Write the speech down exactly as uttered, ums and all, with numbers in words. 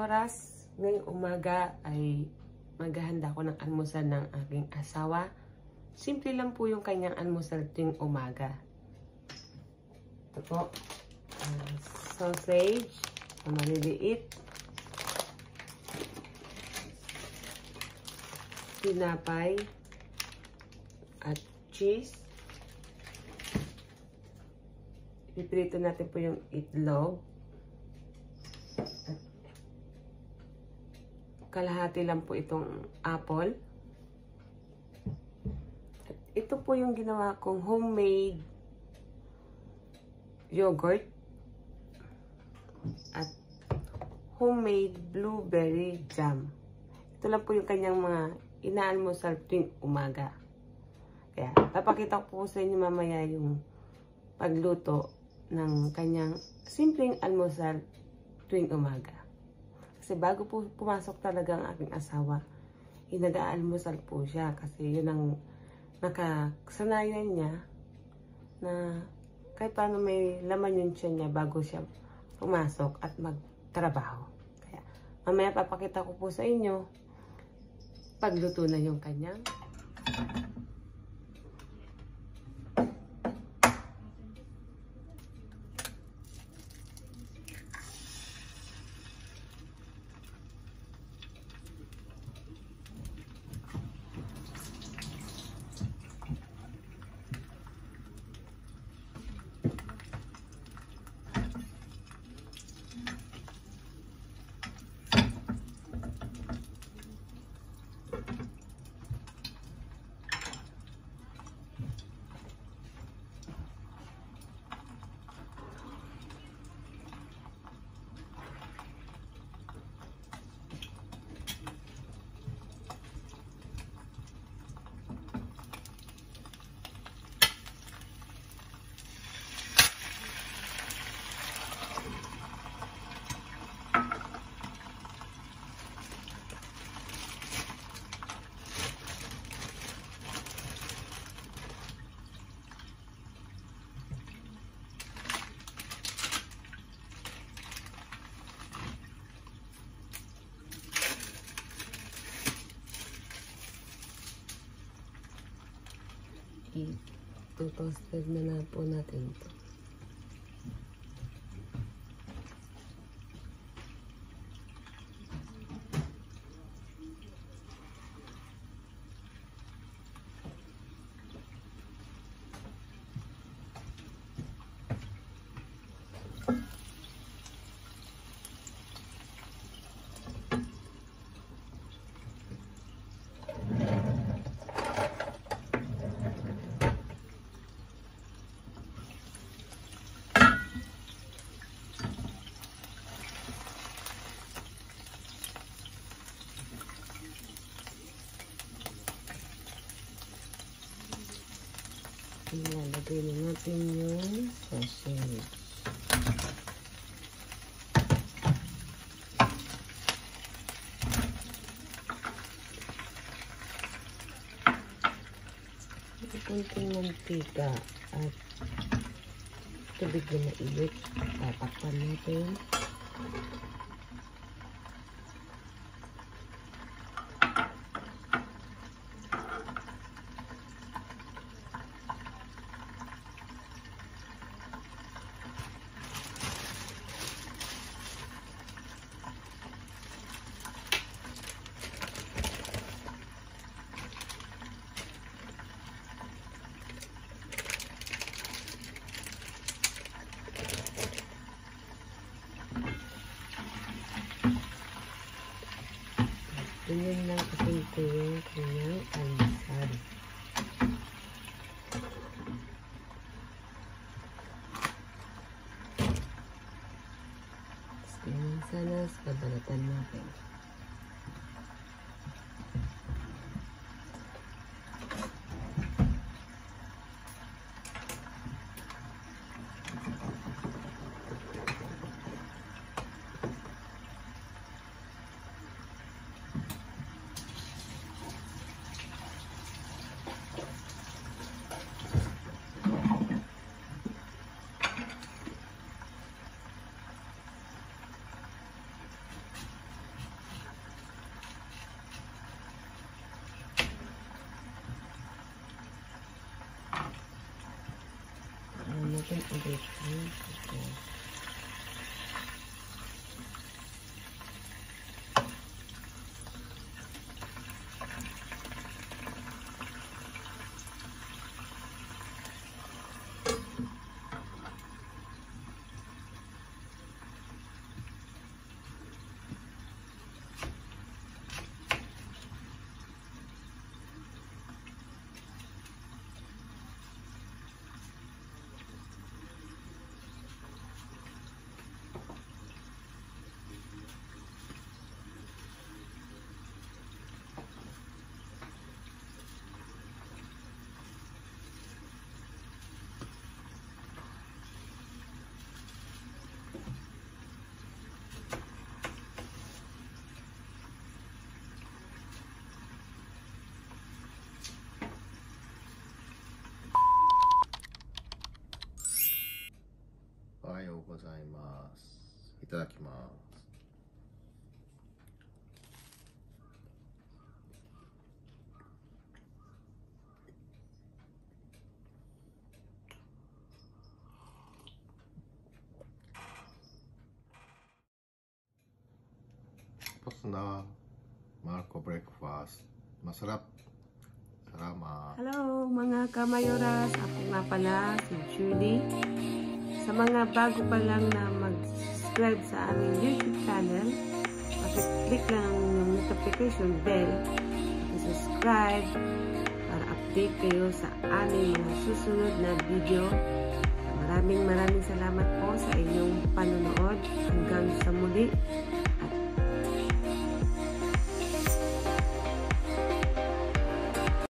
oras, ngayong umaga ay maghahanda ko ng almusal ng aking asawa. Simple lang po yung kanyang almusal tuwing umaga. Ito po, uh, sausage na maliliit, tinapay at cheese. Ipiprito natin po yung itlog. At kalahati lang po itong apple. At ito po yung ginawa kong homemade yogurt at homemade blueberry jam. Ito lang po yung kanyang mga inaalmusal tuwing umaga. Kaya papakita ko po sa inyo mamaya yung pagluto ng kanyang simpleng almusal tuwing umaga. Kasi bago po pumasok talaga ang aking asawa, nag-aalmusal po siya kasi yun ang nakasanayan niya na kahit paano may laman yung tiyan niya bago siya pumasok at magtrabaho. Kaya mamaya papakita ko po sa inyo pagluto na yung kanyang i-toasted na na po natin ito. Ilalagay na natin yung sausage. Kunting mantika at tubig na mainit. Tatakpan natin. Ganyan lang kasimple yung kanyang almusal. Tapos ganyan sana sa kabalatan natin. Okay. Okay. Ohayou gozaimasu. いただきます。Tapos na Marco breakfast. Masarap. Salamat. Hello mga kamayoras, ako nga pala si Julie. Sa mga bago pa lang na mag-subscribe sa aming YouTube channel, pakiclick lang ang inyong notification bell, subscribe para update kayo sa aming mga susunod na video. Maraming maraming salamat po sa inyong panonood. Hanggang sa muli.